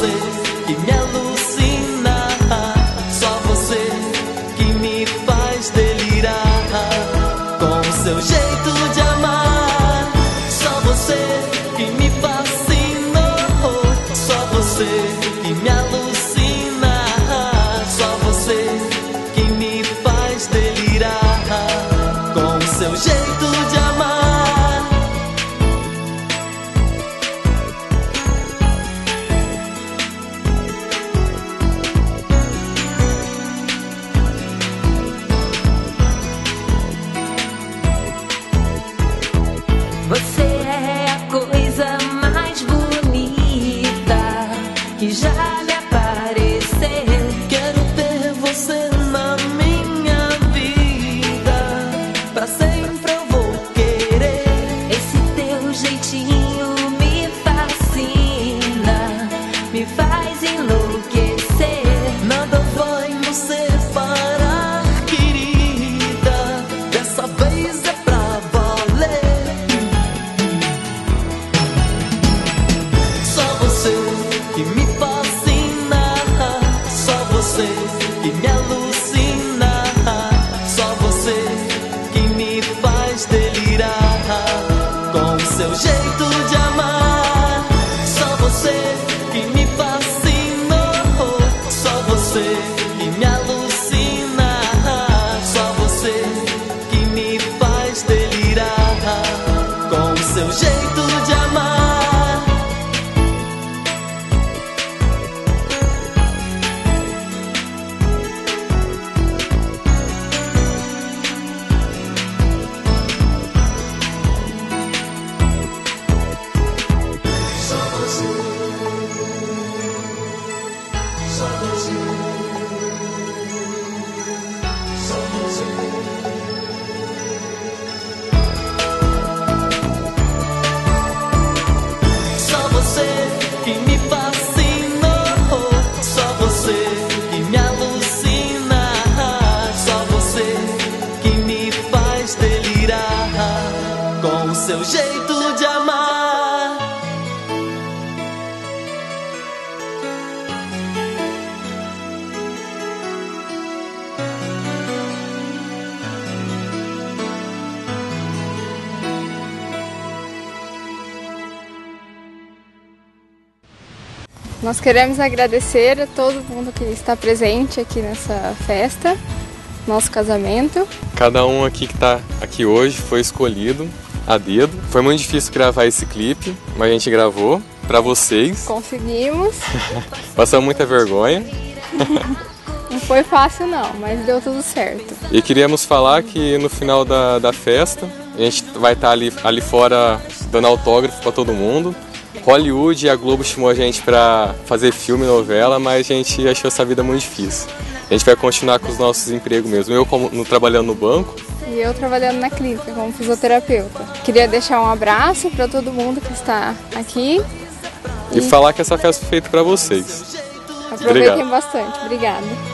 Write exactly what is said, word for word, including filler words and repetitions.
você que me alucina, só você que me faz delirar com o seu jeito de amar. Só você que me fascinou, só você que me alucina, só você que me faz delirar com o seu jeito de amar. Você é a coisa mais bonita que já me apareceu. Quero ter você na minha vida, pra sempre eu vou querer. Esse teu jeitinho me fascina, me faz enlouquecer. Nada vai nos separar, querida, dessa vez é pra valer. Só você que me fascina, só você que me alucina, só você que me faz delirar com o seu jeito de amar. Só você que me fascinou, só você que me alucina, só você que me faz delirar com o seu jeito de amar. Só você que me fascinou, só você que me alucina, só você que me faz delirar com o seu jeito de amar. Nós queremos agradecer a todo mundo que está presente aqui nessa festa, nosso casamento. Cada um aqui que está aqui hoje foi escolhido a dedo. Foi muito difícil gravar esse clipe, mas a gente gravou para vocês. Conseguimos. Passamos muita vergonha. Não foi fácil não, mas deu tudo certo. E queríamos falar que no final da, da festa, a gente vai estar ali, ali fora dando autógrafo para todo mundo. Hollywood e a Globo chamou a gente para fazer filme e novela, mas a gente achou essa vida muito difícil. A gente vai continuar com os nossos empregos mesmo. Eu como, no, trabalhando no banco. E eu trabalhando na clínica como fisioterapeuta. Queria deixar um abraço para todo mundo que está aqui. E, e falar que essa festa foi feita para vocês. Aproveitem Obrigado. bastante. Obrigada.